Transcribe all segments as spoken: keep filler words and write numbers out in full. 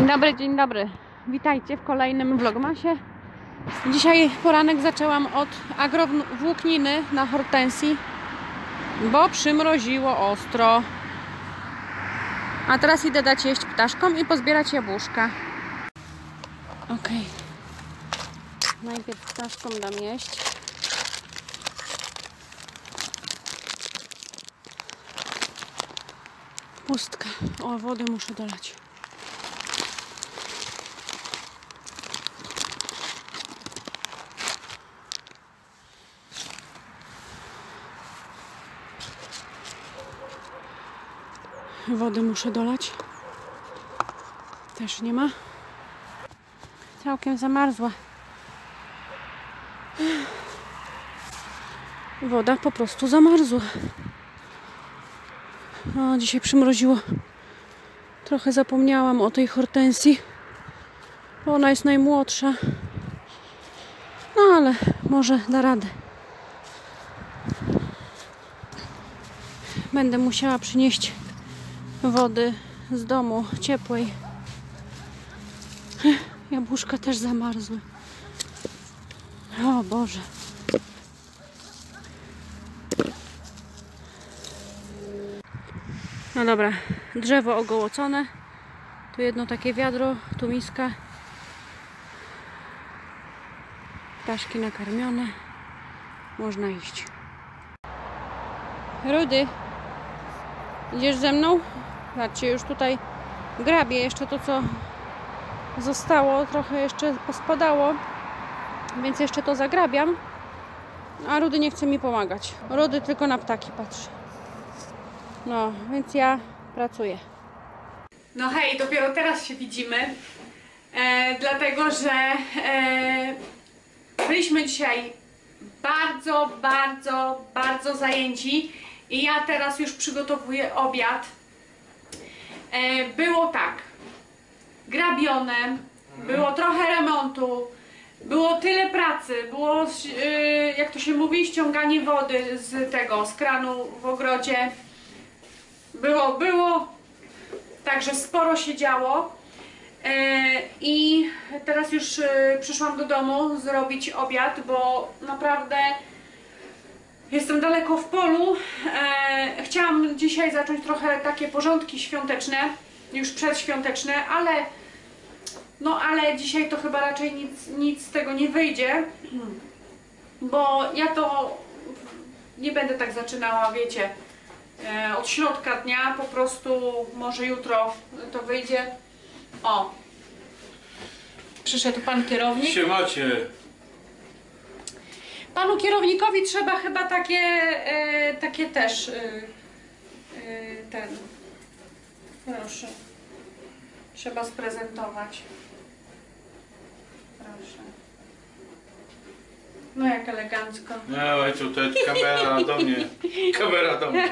dobry, dzień dobry. Witajcie w kolejnym vlogmasie. Dzisiaj poranek zaczęłam od agrowłókniny na hortensji, bo przymroziło ostro. A teraz idę dać jeść ptaszkom i pozbierać jabłuszka. Ok. Najpierw ptaszkom dam jeść. Pustka. O, wody muszę dolać. Wody muszę dolać. Też nie ma. Całkiem zamarzła. Woda po prostu zamarzła. O, dzisiaj przymroziło. Trochę zapomniałam o tej hortensji. Ona jest najmłodsza. No ale może da radę. Będę musiała przynieść wody z domu ciepłej. Jabłuszka też zamarzły. O Boże. No dobra, drzewo ogołocone. Tu jedno takie wiadro, tu miska. Ptaszki nakarmione. Można iść. Rudy, idziesz ze mną? Patrzcie, już tutaj grabię jeszcze to, co zostało. Trochę jeszcze pospadało, więc jeszcze to zagrabiam. A Rudy nie chce mi pomagać. Rudy tylko na ptaki patrzy. No, więc ja pracuję. No hej, dopiero teraz się widzimy. E, dlatego, że e, byliśmy dzisiaj bardzo, bardzo, bardzo zajęci. I ja teraz już przygotowuję obiad. E, było tak. Grabione. Było trochę remontu. Było tyle pracy. Było, e, jak to się mówi, ściąganie wody z tego, z kranu w ogrodzie. Było, było, także sporo się działo e, i teraz już e, przyszłam do domu zrobić obiad, bo naprawdę jestem daleko w polu. E, chciałam dzisiaj zacząć trochę takie porządki świąteczne, już przedświąteczne, ale no ale dzisiaj to chyba raczej nic, nic z tego nie wyjdzie, bo ja to nie będę tak zaczynała, wiecie, od środka dnia, po prostu może jutro to wyjdzie. O! Przyszedł pan kierownik. Siemacie. Panu kierownikowi trzeba chyba takie, e, takie też e, e, ten, proszę, trzeba sprezentować. Proszę. No jak elegancko. No i tutaj kamera do mnie. Kamera do mnie.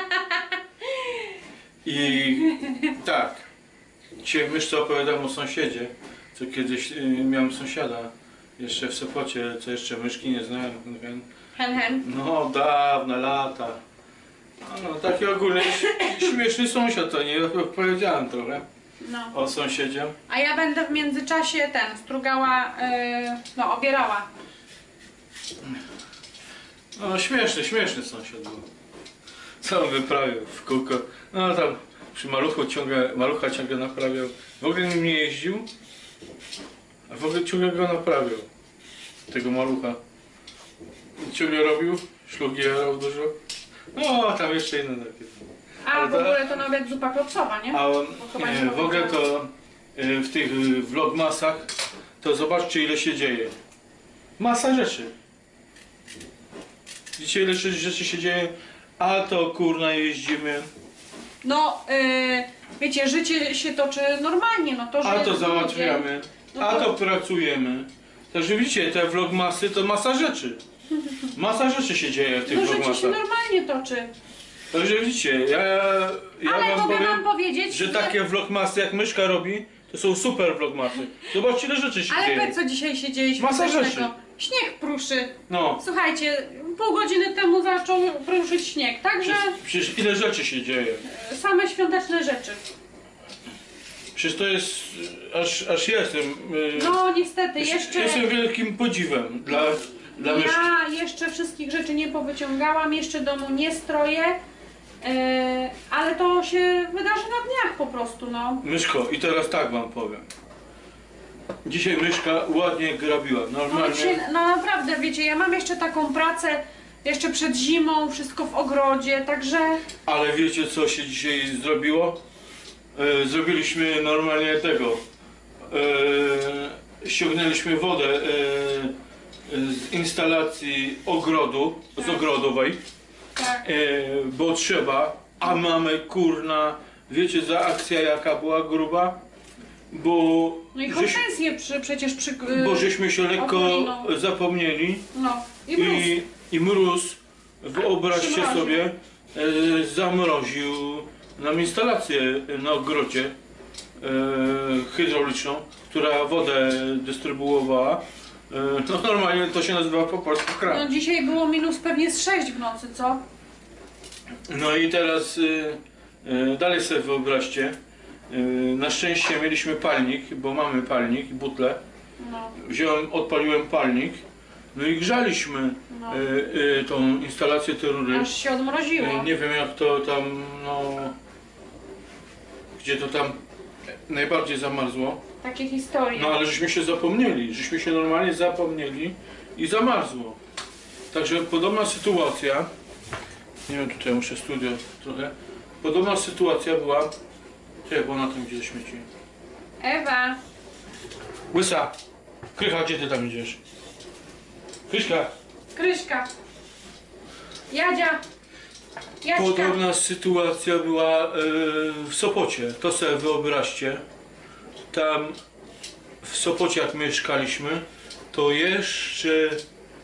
I tak. Dzisiaj myszce opowiadam o sąsiedzie, co kiedyś y, miałem sąsiada. Jeszcze w Sopocie, co jeszcze myszki nie znałem. Hen, hen. No dawne lata. No taki ogólnie śmieszny sąsiad, to nie opowiedziałem trochę. No. O sąsiedzie. A ja będę w międzyczasie ten, strugała, yy, no obierała. No śmieszny, śmieszny sąsiad był. Co on wyprawiał w kółko. No tam przy maluchu ciągle, malucha ciągle naprawiał. W ogóle nim nie jeździł, a w ogóle ciągle go naprawiał. Tego malucha. I ciągle robił, szlugi jarał dużo. No tam jeszcze inne takie. A Ale w to, ogóle to na obiad zupa klopsowa, nie? A on, nie, w ogóle to y, w tych y, vlogmasach to zobaczcie, ile się dzieje. Masa rzeczy. Widzicie, ile rzeczy się dzieje? A to kurna jeździmy. No, yy, wiecie, życie się toczy normalnie, no to, że A to załatwiamy. No to... A to pracujemy. Także widzicie, te vlogmasy to masa rzeczy. Masa rzeczy się dzieje w tych no, vlogmasach. życie się normalnie toczy. Także widzicie, ja, ja Ale wam mogę powiem, wam powiedzieć, że że... takie vlogmasy jak myszka robi, to są super vlogmasy. Zobaczcie, ile rzeczy się Ale dzieje. Ale co dzisiaj się dzieje Masa świątecznego? rzeczy. Śnieg pruszy. No. Słuchajcie, pół godziny temu zaczął pruszyć śnieg, także... Przecież, przecież ile rzeczy się dzieje. Same świąteczne rzeczy. Przecież to jest, aż, aż ja jestem, yy, No niestety, jeszcze... jestem wielkim podziwem dla, dla myszki. Ja jeszcze wszystkich rzeczy nie powyciągałam, jeszcze domu nie stroję, yy, ale to się wydarzy na dniach po prostu, no. Myszko, i teraz tak wam powiem. Dzisiaj myszka ładnie grabiła, No, normalnie. dzisiaj, no naprawdę, wiecie, ja mam jeszcze taką pracę, jeszcze przed zimą, wszystko w ogrodzie, także... Ale wiecie co się dzisiaj zrobiło? E, zrobiliśmy normalnie tego. E, ściągnęliśmy wodę e, z instalacji ogrodu, z ogrodowej, Tak. e, bo trzeba, a mamy kurna, wiecie za akcja jaka była gruba? Bo, No i żeś, hortensje przy, przecież przy... Yy, bo żeśmy się lekko Okuliną. zapomnieli. no, i mróz. I, i mróz, wyobraźcie Przymroził. sobie, e, zamroził nam instalację na ogrodzie e, hydrauliczną, która wodę dystrybuowała. E, no normalnie to się nazywa po polsku No kran. dzisiaj było minus pewnie z sześć w nocy, co? No i teraz e, e, dalej sobie wyobraźcie, e, na szczęście mieliśmy palnik, bo mamy palnik i butlę. No, Wziąłem, odpaliłem palnik, no i grzaliśmy no. e, e, tą instalację, te rury. Aż się odmroziło. E, Nie wiem jak to tam, no, gdzie to tam najbardziej zamarzło. Takie historie. No ale żeśmy się zapomnieli, żeśmy się normalnie zapomnieli i zamarzło. Także podobna sytuacja, nie wiem, tutaj muszę studio trochę, podobna sytuacja była, czekaj, bo na tym gdzie śmieci. Ewa, Łysa, Krycha, gdzie ty tam idziesz? Kryśka. Kryśka, Jadzia, Jaćka. Podobna sytuacja była e, w Sopocie, to sobie wyobraźcie. Tam w Sopocie jak mieszkaliśmy, to jeszcze e,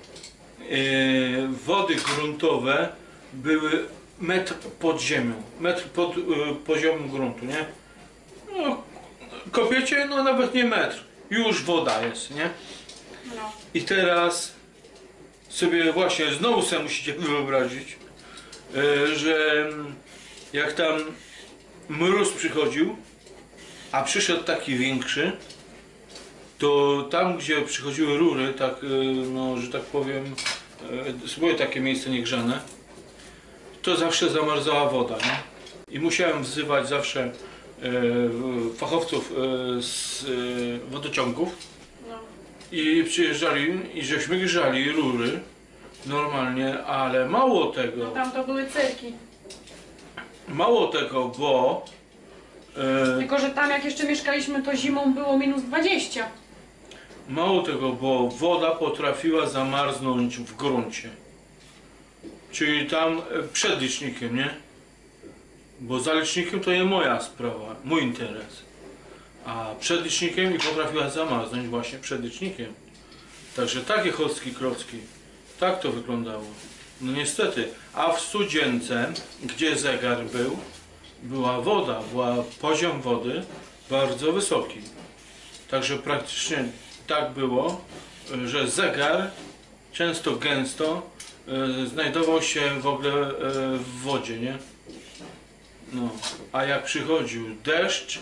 wody gruntowe były metr pod ziemią, metr pod e, poziomem gruntu, nie? No, kopiecie, no nawet nie metr, już woda jest, nie? No. I teraz sobie właśnie znowu sobie musicie wyobrazić, e, że jak tam mróz przychodził, a przyszedł taki większy, to tam gdzie przychodziły rury, tak, e, no, że tak powiem, e, były takie miejsce niegrzane, to zawsze zamarzała woda, nie? I musiałem wzywać zawsze e, fachowców e, z e, wodociągów. No. I przyjeżdżali i żeśmy grzali rury normalnie, ale mało No tego, tam to były cyrki. mało tego, bo e, Tylko, że tam jak jeszcze mieszkaliśmy, to zimą było minus dwadzieścia. mało tego, bo woda potrafiła zamarznąć w gruncie. Czyli tam e, przed licznikiem, nie? Bo za licznikiem to nie moja sprawa, mój interes. A przed licznikiem i potrafiła zamarznąć właśnie przed licznikiem. Także takie chocki klocki. Tak to wyglądało. No niestety. A w studzience, gdzie zegar był, była woda, była poziom wody bardzo wysoki. Także praktycznie tak było, że zegar często gęsto e, znajdował się w ogóle e, w wodzie, nie? No. A jak przychodził deszcz,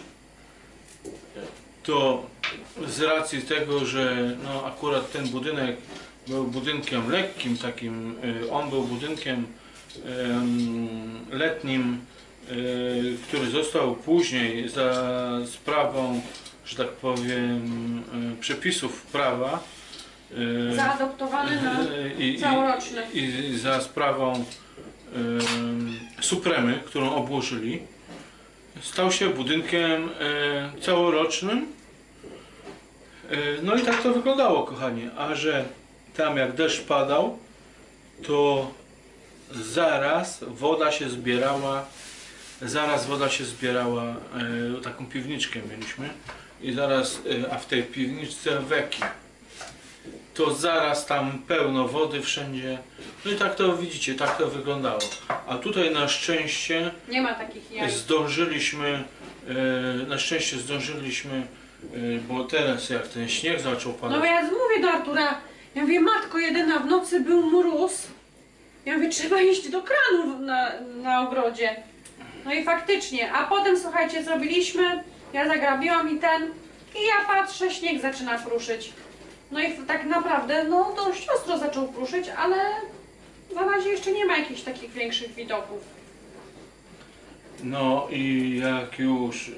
to z racji tego, że no akurat ten budynek był budynkiem lekkim takim, y, on był budynkiem y, letnim, y, który został później za sprawą, że tak powiem, y, przepisów prawa y, Zaadoptowany na i, i, całoroczny. i za sprawą y, supremy, którą obłożyli, stał się budynkiem y, całorocznym. Y, no i tak to wyglądało, kochani. A że tam jak deszcz padał, to zaraz woda się zbierała, zaraz woda się zbierała, y, taką piwniczkę mieliśmy i zaraz, y, a w tej piwniczce weki. To zaraz tam pełno wody wszędzie. No i tak to widzicie, tak to wyglądało. A tutaj na szczęście Nie ma takich jaj. zdążyliśmy, e, na szczęście zdążyliśmy, e, bo teraz jak ten śnieg zaczął No bo padać, ja mówię do Artura, ja mówię, matko jedyna, w nocy był mróz. Ja mówię, trzeba iść do kranu na, na ogrodzie. No i faktycznie, a potem słuchajcie, zrobiliśmy Ja zagrabiłam i ten, i ja patrzę, śnieg zaczyna kruszyć. No i tak naprawdę, no dość ostro zaczął kruszyć, ale na razie jeszcze nie ma jakichś takich większych widoków. No i jak już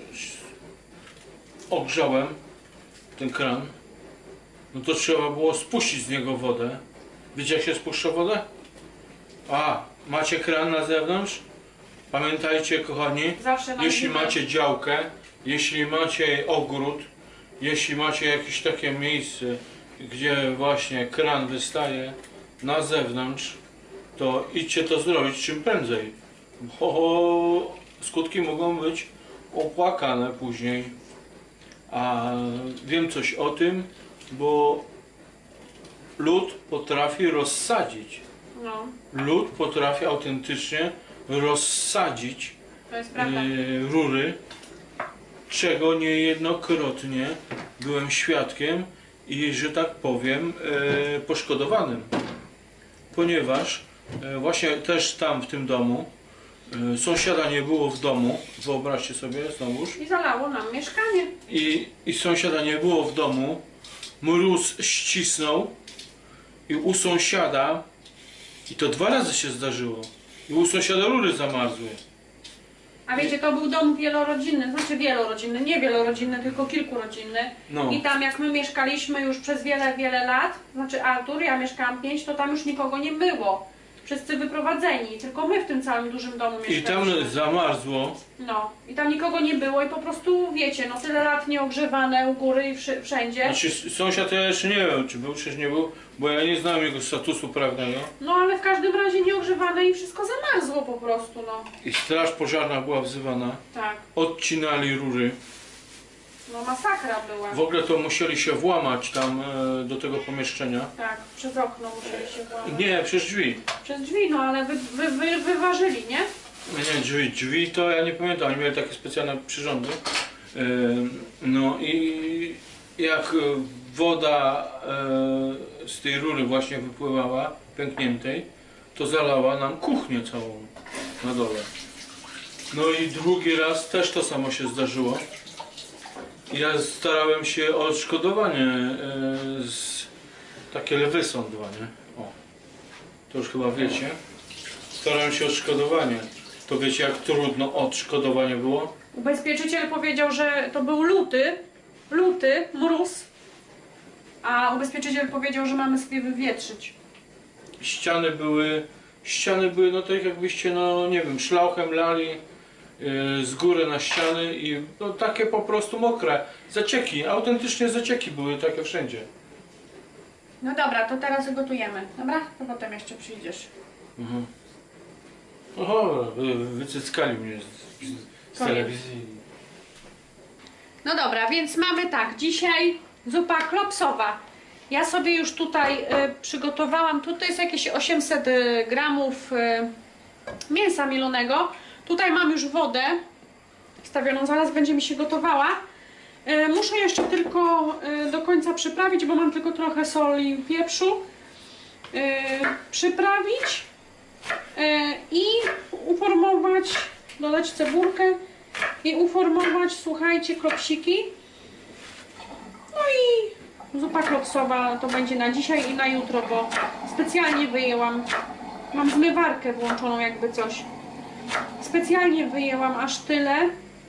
ogrzałem ten kran, no to trzeba było spuścić z niego wodę. Wiecie, jak się spuszcza wodę? A, macie kran na zewnątrz? Pamiętajcie, kochani, Zawsze na jeśli zimę. macie działkę, jeśli macie ogród, jeśli macie jakieś takie miejsce, gdzie właśnie kran wystaje na zewnątrz, to idźcie to zrobić czym prędzej, bo skutki mogą być opłakane później. A wiem coś o tym, bo lód potrafi rozsadzić. No, Lód potrafi autentycznie rozsadzić to jest prawda. e, rury, czego niejednokrotnie byłem świadkiem i, że tak powiem, e, poszkodowanym. Ponieważ e, właśnie też tam w tym domu e, sąsiada nie było w domu, wyobraźcie sobie znowuż, I zalało nam mieszkanie. i, i sąsiada nie było w domu, mróz ścisnął i u sąsiada, i to dwa razy się zdarzyło, i u sąsiada rury zamarzły. A wiecie, to był dom wielorodzinny, znaczy wielorodzinny, nie wielorodzinny, tylko kilkurodzinny. No. I tam jak my mieszkaliśmy już przez wiele, wiele lat, znaczy Artur, ja mieszkałam pięć, to tam już nikogo nie było. Wszyscy wyprowadzeni, tylko my w tym całym dużym domu I mieszkaliśmy. tam zamarzło. No, i tam nikogo nie było i po prostu, wiecie, no tyle lat nieogrzewane u góry i wszy- wszędzie. Znaczy sąsiad ja jeszcze nie wiem, czy był, czy nie był, bo ja nie znam jego statusu prawnego. No ale w każdym razie nieogrzewane i wszystko zamarzło po prostu, no. I straż pożarna była wzywana. Tak, Odcinali rury. no masakra była. W ogóle to musieli się włamać tam e, do tego pomieszczenia. Tak, przez okno musieli się włamać. Nie, przez drzwi. Przez drzwi, no ale wy, wy, wy, wyważyli, nie? Nie, drzwi, drzwi to ja nie pamiętam, oni mieli takie specjalne przyrządy. E, no i jak e, woda e, z tej rury właśnie wypływała, pękniętej, to zalała nam kuchnię całą na dole. No i drugi raz też to samo się zdarzyło. Ja starałem się o odszkodowanie, e, z, takie lewy są dwa, nie? O, to już chyba wiecie. Starałem się o odszkodowanie. To wiecie, jak trudno odszkodowanie było? Ubezpieczyciel powiedział, że to był luty, luty, mróz, a ubezpieczyciel powiedział, że mamy sobie wywietrzyć. Ściany były, ściany były no tak jakbyście, no nie wiem, szlauchem lali yy, z góry na ściany i no takie po prostu mokre. Zacieki, autentycznie zacieki były takie wszędzie. No dobra, to teraz gotujemy, dobra? To potem jeszcze przyjdziesz. Mhm. Oho, wy, wycyckali mnie z, z, z Koniec. telewizji. No dobra, więc mamy tak, dzisiaj zupa klopsowa. Ja sobie już tutaj y, przygotowałam, tutaj jest jakieś osiemset gramów y, mięsa mielonego. Tutaj mam już wodę wstawioną, zaraz będzie mi się gotowała. Y, muszę jeszcze tylko y, do końca przyprawić, bo mam tylko trochę soli i pieprzu. Y, przyprawić y, i uformować, dodać cebulkę i uformować, słuchajcie, klopsiki. No i zupa klopsowa to będzie na dzisiaj i na jutro, bo specjalnie wyjęłam, mam zmywarkę włączoną jakby coś. Specjalnie wyjęłam aż tyle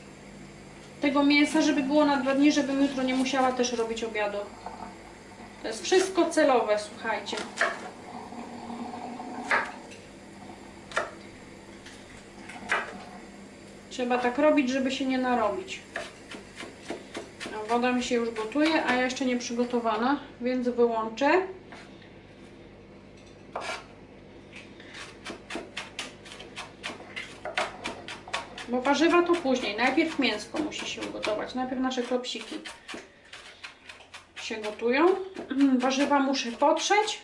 tego mięsa, żeby było na dwa dni, żebym jutro nie musiała też robić obiadu. To jest wszystko celowe, słuchajcie. Trzeba tak robić, żeby się nie narobić. No, woda mi się już gotuje, a ja jeszcze nie przygotowana, więc wyłączę. Bo warzywa to później. Najpierw mięsko musi się ugotować. Najpierw nasze klopsiki się gotują. Warzywa muszę potrzeć.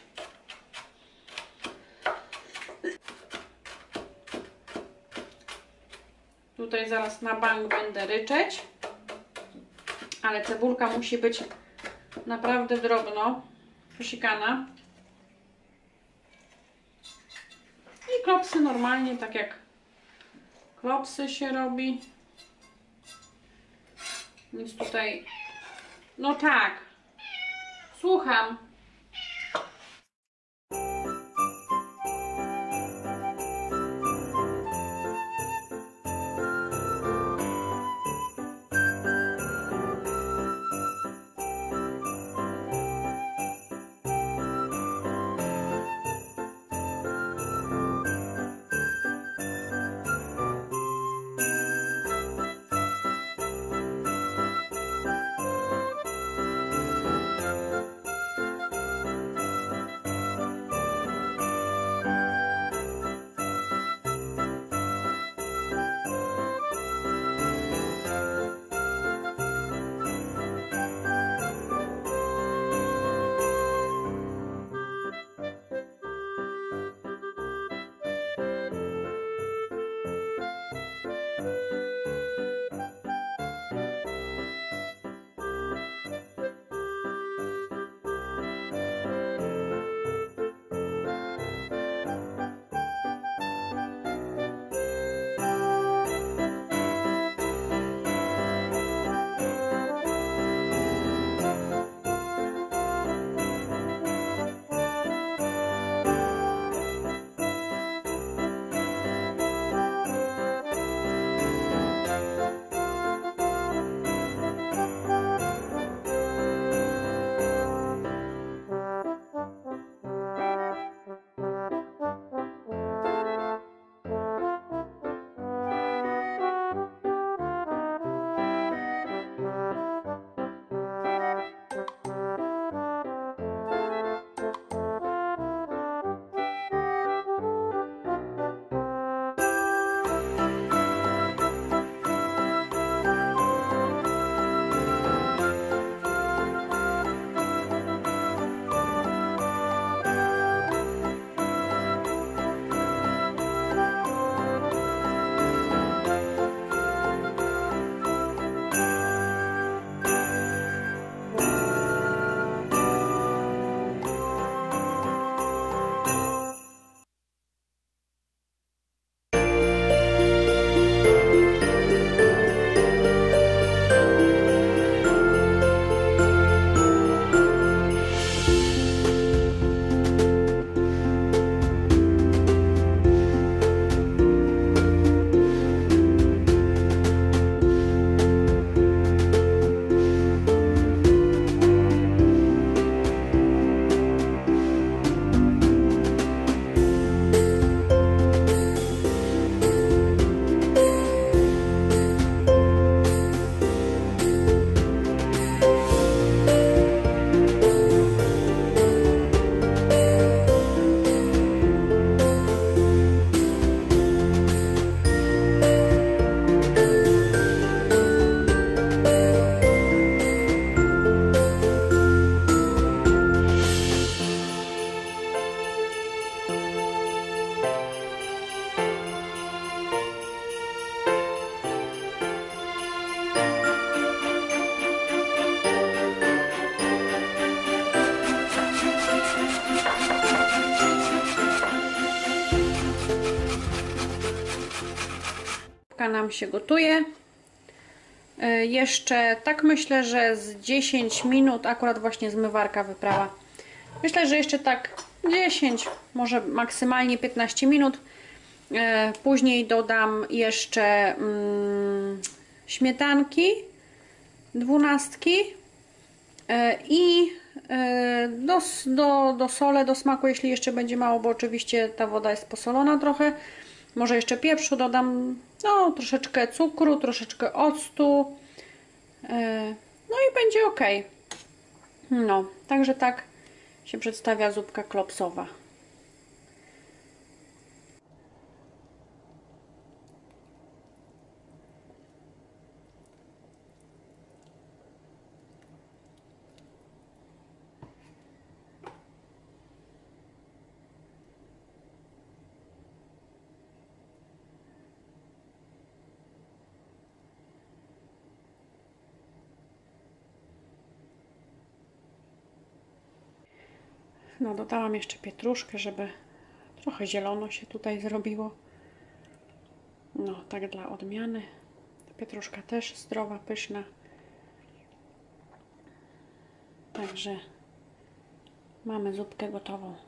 Tutaj zaraz na bank będę ryczeć. Ale cebulka musi być naprawdę drobno posikana. I klopsy normalnie, tak jak klopsy się robi. Więc tutaj... No tak. Słucham. Nam się gotuje. Jeszcze tak myślę, że z dziesięć minut, akurat właśnie zmywarka wyprała. Myślę, że jeszcze tak dziesięć, może maksymalnie piętnaście minut. Później dodam jeszcze mm, śmietanki, dwunastki i do, do, do sole, do smaku, jeśli jeszcze będzie mało, bo oczywiście ta woda jest posolona trochę. Może jeszcze pieprzu dodam, no troszeczkę cukru, troszeczkę octu, no i będzie ok. No, także tak się przedstawia zupka klopsowa. No, dodałam jeszcze pietruszkę, żeby trochę zielono się tutaj zrobiło. No, tak dla odmiany. Pietruszka też zdrowa, pyszna. Także mamy zupkę gotową.